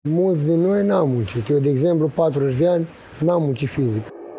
Mulți din noi n-am muncit. Eu, de exemplu, 40 de ani, n-am muncit fizic.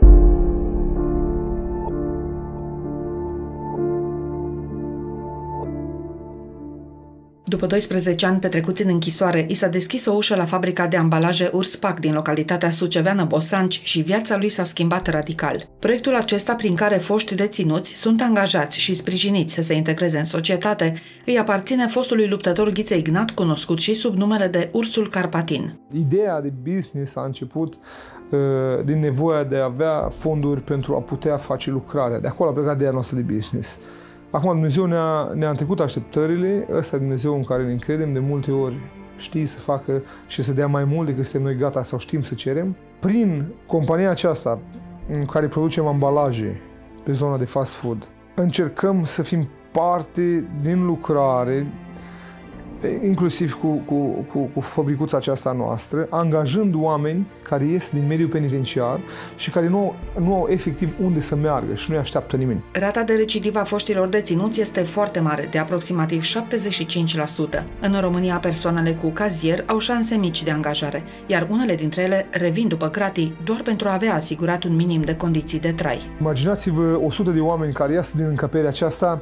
După 12 ani petrecuți în închisoare, i s-a deschis o ușă la fabrica de ambalaje Urspac din localitatea suceveană Bosanci și viața lui s-a schimbat radical. Proiectul acesta, prin care foști deținuți sunt angajați și sprijiniți să se integreze în societate, îi aparține fostului luptător Ghiță Ignat, cunoscut și sub numele de Ursul Carpatin. Ideea de business a început din nevoia de a avea fonduri pentru a putea face lucrarea. De acolo a plecat ideea noastră de business. Acum Dumnezeu ne-a trecut așteptările, ăsta e Dumnezeu în care ne încredem, de multe ori știe să facă și să dea mai mult decât suntem noi gata sau știm să cerem. Prin compania aceasta în care producem ambalaje pe zona de fast food, încercăm să fim parte din lucrare, inclusiv cu fabricuța aceasta noastră, angajând oameni care ies din mediul penitenciar și care nu au efectiv unde să meargă și nu-i așteaptă nimeni. Rata de recidivă a foștilor deținuți este foarte mare, de aproximativ 75%. În România, persoanele cu cazier au șanse mici de angajare, iar unele dintre ele revin după gratii doar pentru a avea asigurat un minim de condiții de trai. Imaginați-vă 100 de oameni care ies din încăperea aceasta,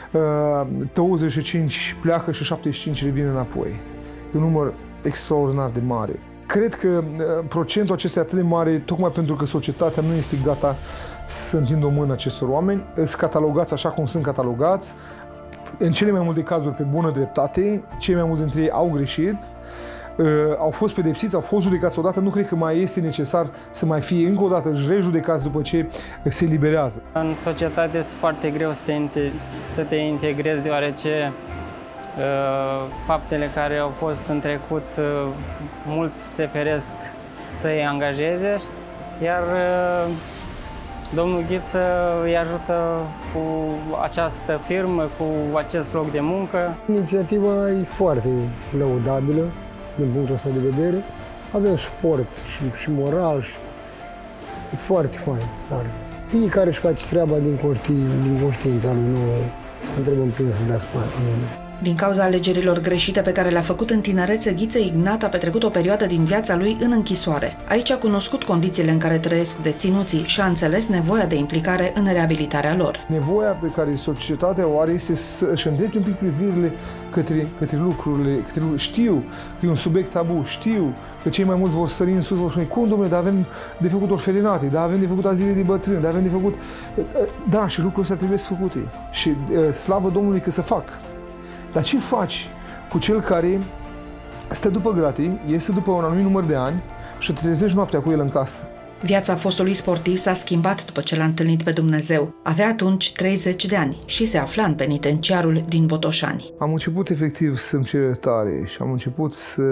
25 pleacă și 75 revin înapoi. E un număr extraordinar de mare. Cred că procentul acesta e atât de mare tocmai pentru că societatea nu este gata să întindă o mână acestor oameni. Sunt catalogați așa cum sunt catalogați. În cele mai multe cazuri pe bună dreptate, cei mai mulți dintre ei au greșit, au fost pedepsiți, au fost judecați odată, nu cred că mai este necesar să mai fie încă o dată rejudecați după ce se eliberează. În societate este foarte greu să te integrezi, deoarece faptele care au fost în trecut, mulți se feresc să-i angajeze, iar domnul Ghiță îi ajută cu această firmă, cu acest loc de muncă. Inițiativa e foarte lăudabilă din punctul ăsta de vedere. Avem suport și moral și e foarte fain, foarte. Fiecare își face treaba din conștiința lui, nu întrebăm plâns la spate nimeni. Din cauza alegerilor greșite pe care le-a făcut în tinerețe, Ghiță Ignat a petrecut o perioadă din viața lui în închisoare. Aici a cunoscut condițiile în care trăiesc deținuții și a înțeles nevoia de implicare în reabilitarea lor. Nevoia pe care societatea o are este să-și îndrepte un pic privirile către lucrurile. Știu că e un subiect tabu, știu că cei mai mulți vor sări în sus, vor spune, cum, domnule, dar avem de făcut orfelinate, dar avem de făcut azile de bătrâni, dar avem de făcut... Da, și lucrurile astea trebuie să făcute. Și slavă Domnului că se fac. Dar ce faci cu cel care stă după gratii, iese după un anumit număr de ani și te trezești noaptea cu el în casă? Viața fostului sportiv s-a schimbat după ce l-a întâlnit pe Dumnezeu. Avea atunci 30 de ani și se afla în penitenciarul din Botoșani. Am început efectiv să-mi cer iertare și am început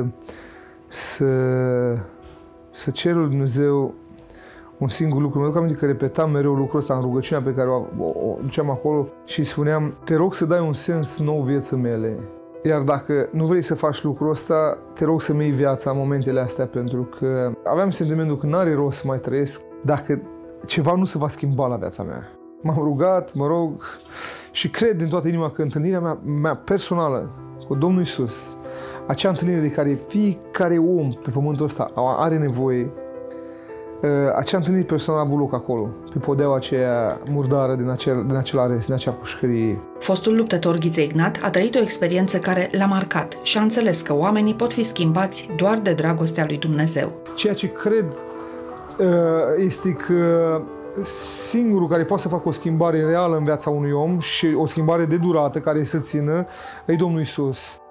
să cer lui Dumnezeu un singur lucru. Mă duc aminte că repetam mereu lucrul ăsta în rugăciunea pe care o duceam acolo și spuneam, te rog să dai un sens nou vieții mele. Iar dacă nu vrei să faci lucrul ăsta, te rog să-mi iei viața în momentele astea, pentru că aveam sentimentul că n-are rost să mai trăiesc dacă ceva nu se va schimba la viața mea. M-am rugat, mă rog, și cred din toată inima că întâlnirea mea personală cu Domnul Iisus, acea întâlnire de care fiecare om pe pământul ăsta are nevoie, acea întâlnire personală a avut loc acolo, pe podeaua aceea murdară din acel arest, din acea pușcărie. Fostul luptător Ghiță Ignat a trăit o experiență care l-a marcat și a înțeles că oamenii pot fi schimbați doar de dragostea lui Dumnezeu. Ceea ce cred este că singurul care poate să facă o schimbare reală în viața unui om și o schimbare de durată care să țină, e Domnul Iisus.